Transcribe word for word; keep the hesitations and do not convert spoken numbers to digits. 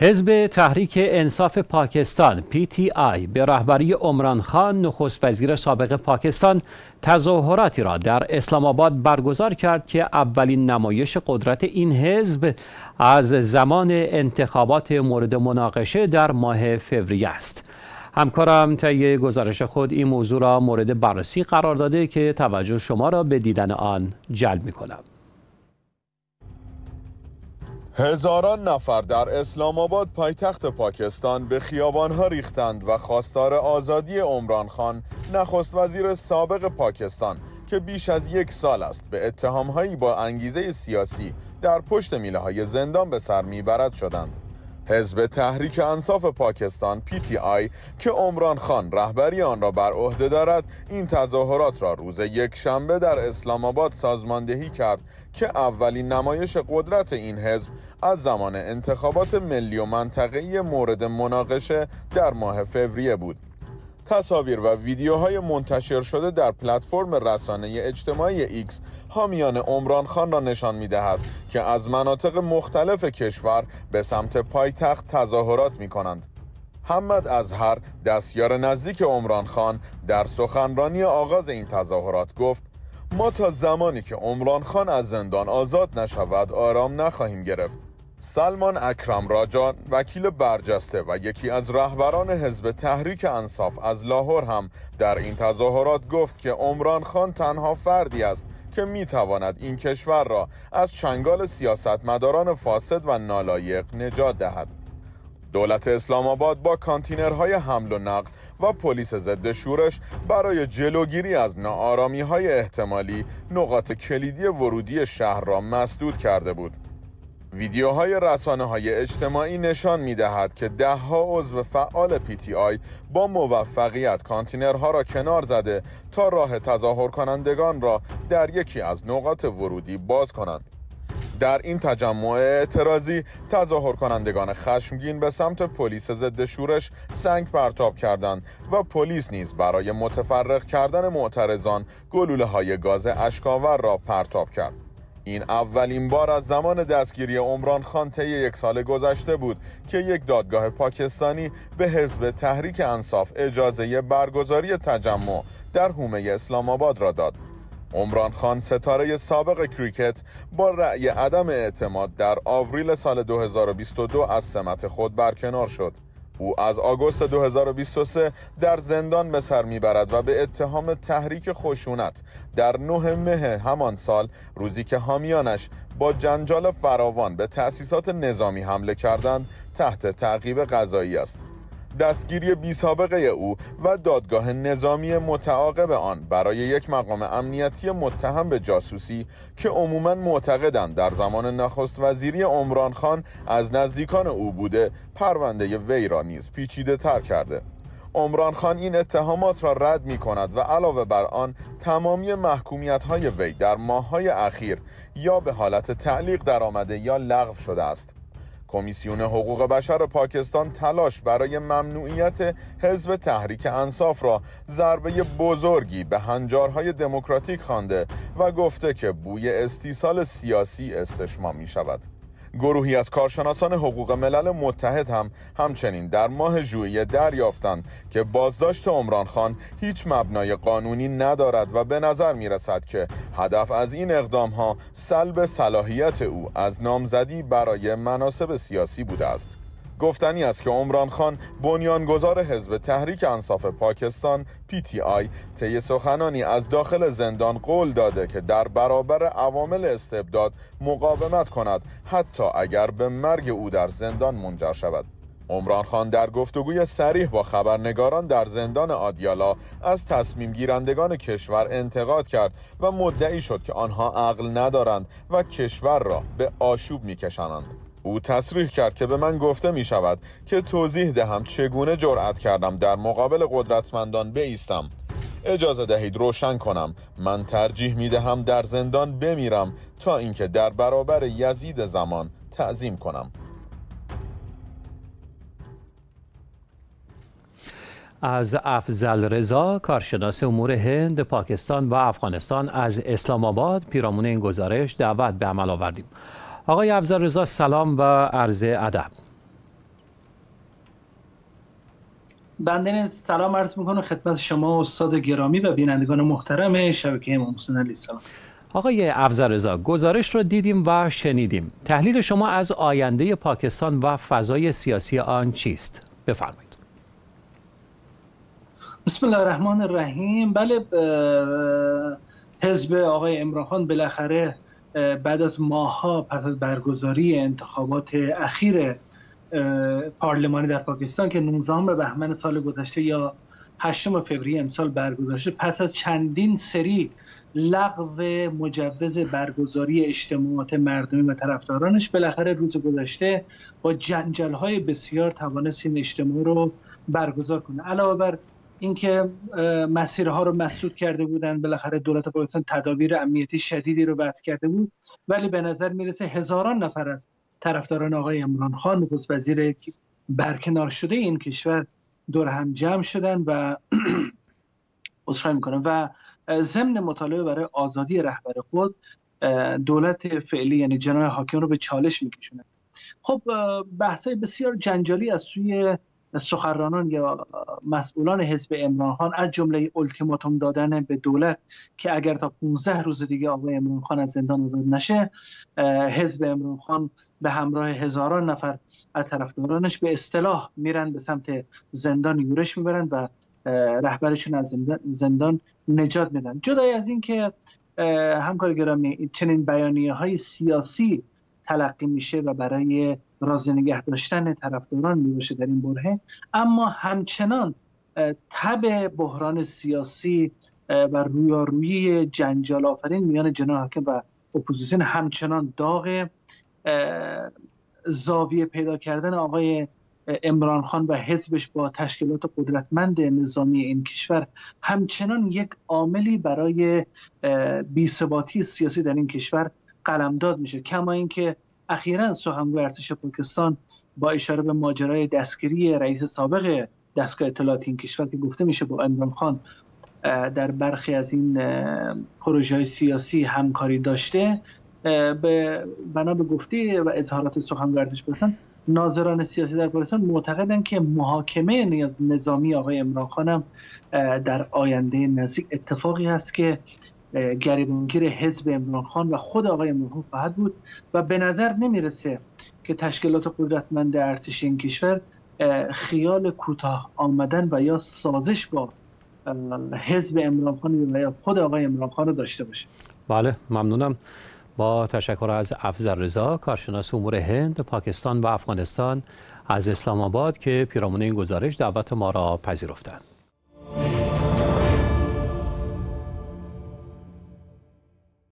حزب تحریک انصاف پاکستان پی تی آی به رهبری عمران خان نخست وزیر سابق پاکستان تظاهراتی را در اسلام آباد برگزار کرد که اولین نمایش قدرت این حزب از زمان انتخابات مورد مناقشه در ماه فوریه است. همکارم طی گزارش خود این موضوع را مورد بررسی قرار داده که توجه شما را به دیدن آن جلب می‌کنم. هزاران نفر در اسلام آباد پایتخت پاکستان به خیابانها ریختند و خواستار آزادی عمران خان نخست وزیر سابق پاکستان که بیش از یک سال است به اتهامهایی با انگیزه سیاسی در پشت میله‌های زندان به سر میبرد شدند. حزب تحریک انصاف پاکستان پی تی آی که عمران خان رهبری آن را بر عهده دارد این تظاهرات را روز یک شنبه در اسلام آباد سازماندهی کرد که اولین نمایش قدرت این حزب از زمان انتخابات ملی و منطقه‌ای مورد مناقشه در ماه فوریه بود. تصاویر و ویدیوهای منتشر شده در پلتفرم رسانه اجتماعی ایکس حامیان عمران خان را نشان می‌دهد که از مناطق مختلف کشور به سمت پایتخت تظاهرات می‌کنند. محمد اظهر دستیار نزدیک عمران خان در سخنرانی آغاز این تظاهرات گفت: ما تا زمانی که عمران خان از زندان آزاد نشود آرام نخواهیم گرفت. سلمان اکرم راجان وکیل برجسته و یکی از رهبران حزب تحریک انصاف از لاهور هم در این تظاهرات گفت که عمران خان تنها فردی است که میتواند این کشور را از چنگال سیاستمداران فاسد و نالایق نجات دهد. دولت اسلام آباد با کانتینرهای حمل و نقل و پلیس ضد شورش برای جلوگیری از ناآرامی‌های احتمالی نقاط کلیدی ورودی شهر را مسدود کرده بود. ویدیوهای رسانه‌های اجتماعی نشان می‌دهد که ده‌ها عضو فعال پی تی آی با موفقیت کانتینرها را کنار زده تا راه تظاهر کنندگان را در یکی از نقاط ورودی باز کنند. در این تجمع اعتراضی تظاهر کنندگان خشمگین به سمت پلیس ضد شورش سنگ پرتاب کردند و پلیس نیز برای متفرق کردن معترضان گلوله‌های گاز اشک‌آور را پرتاب کرد. این اولین بار از زمان دستگیری عمران خان طی یک سال گذشته بود که یک دادگاه پاکستانی به حزب تحریک انصاف اجازه برگزاری تجمع در حومه اسلام آباد را داد. عمران خان ستاره سابق کریکت با رأی عدم اعتماد در آوریل سال دو هزار و بیست و دو از سمت خود برکنار شد. او از آگوست دو هزار و بیست و سه در زندان به سر میبرد و به اتهام تحریک خشونت در نه مه همان سال، روزی که حامیانش با جنجال فراوان به تأسیسات نظامی حمله کردند، تحت تعقیب قضایی است. دستگیری بی سابقه او و دادگاه نظامی متعاقب آن برای یک مقام امنیتی متهم به جاسوسی که عموماً معتقدند در زمان نخست وزیری عمران خان از نزدیکان او بوده، پرونده وی را نیز پیچیده تر کرده. عمران خان این اتهامات را رد می کند و علاوه بر آن تمامی محکومیت های وی در ماه های اخیر یا به حالت تعلیق درآمده یا لغو شده است. کمیسیون حقوق بشر پاکستان تلاش برای ممنوعیت حزب تحریک انصاف را ضربه بزرگی به هنجارهای دموکراتیک خوانده و گفته که بوی استیصال سیاسی استشمام می شود. گروهی از کارشناسان حقوق ملل متحد هم همچنین در ماه ژوئیه دریافتند که بازداشت عمران خان هیچ مبنای قانونی ندارد و به نظر می رسد که هدف از این اقدام ها سلب صلاحیت او از نامزدی برای مناصب سیاسی بوده است. گفتنی است که عمران خان بنیانگذار حزب تحریک انصاف پاکستان پی تی آی طی سخنانی از داخل زندان قول داده که در برابر عوامل استبداد مقاومت کند، حتی اگر به مرگ او در زندان منجر شود. عمران خان در گفتگوی صریح با خبرنگاران در زندان آدیالا از تصمیم گیرندگان کشور انتقاد کرد و مدعی شد که آنها عقل ندارند و کشور را به آشوب می‌کشانند. او تصریح کرد که به من گفته می شود که توضیح دهم چگونه جرأت کردم در مقابل قدرتمندان بایستم. اجازه دهید روشن کنم، من ترجیح می دهم در زندان بمیرم تا اینکه در برابر یزید زمان تعظیم کنم. از افضل رضا، کارشناس امور هند، پاکستان و افغانستان از اسلام آباد پیرامون این گزارش دعوت به عمل آوردیم. آقای افضل رضا سلام و عرض ادب. بنده سلام عرض میکنم خدمت شما استاد گرامی و بینندگان محترم شبکه امام حسین علیه السلام. آقای افضل، گزارش رو دیدیم و شنیدیم. تحلیل شما از آینده پاکستان و فضای سیاسی آن چیست؟ بفرمایید. بسم الله الرحمن الرحیم. بله، حزب آقای عمران خان بالاخره بعد از ماه‌ها پس از برگزاری انتخابات اخیر پارلمانی در پاکستان که نوزدهم بهمن سال گذشته یا هشتم فوریه امسال برگزار شد، پس از چندین سری لغو مجوز برگزاری اجتماعات مردمی و طرفدارانش، بالاخره روز گذشته با جنجال‌های بسیار توانست این اجتماع رو برگزار کنه. علاوه بر اینکه مسیرها رو مسدود کرده بودند، بالاخره دولت پاکستان تدابیر امنیتی شدیدی رو وضع کرده بود، ولی به نظر میرسه هزاران نفر از طرفداران آقای عمران خان، نخست وزیر برکنار شده این کشور، دور هم جمع شدن و عذرخواهی میکنم و ضمن مطالبه برای آزادی رهبر خود دولت فعلی یعنی جناح حاکم رو به چالش میکشونه. خب بحث‌های بسیار جنجالی از سوی سخنرانان یا مسئولان حزب عمران خان، از جمله التیماتوم دادن به دولت که اگر تا پانزده روز دیگه آقای عمران خان از زندان آزاد نشه، حزب عمران خان به همراه هزاران نفر از طرفدارانش به اصطلاح میرن به سمت زندان یورش میبرن و رهبرشون از زندان, زندان نجات میدن. جدای از این که همکار گرامی چنین بیانیه های سیاسی تلقی میشه و برای راضی نگه داشتن طرفداران میباشه در این برهه، اما همچنان تب بحران سیاسی و رویارویی جنجال آفرین میان جناح حاکم و اپوزیسیون همچنان داغ. زاویه پیدا کردن آقای عمران خان و حزبش با تشکیلات قدرتمند نظامی این کشور همچنان یک عاملی برای بی‌ثباتی سیاسی در این کشور قلمداد میشه. کما اینکه اخیراً سخنگوی ارتش پاکستان با اشاره به ماجرای دستگیری رئیس سابق دستگاه اطلاعاتی این کشور که گفته میشه با عمران خان در برخی از این پروژه‌های سیاسی همکاری داشته، به بنا به گفته و اظهارات سخنگوی ارتش پاکستان، ناظران سیاسی در پاکستان معتقدند که محاکمه نظامی آقای عمران خان هم در آینده نزدیک اتفاقی هست که گریبانگیر حزب عمران خان و خود آقای عمران خان خواهد بود و به نظر نمیرسه که تشکیلات قدرتمند ارتش این کشور خیال کوتاه آمدن و یا سازش با حزب عمران خان و یا خود آقای عمران خان رو داشته باشه. بله، ممنونم. با تشکر از افضل رضا، کارشناس امور هند، پاکستان و افغانستان از اسلام آباد که پیرامون این گزارش دعوت ما را پذیرفتند.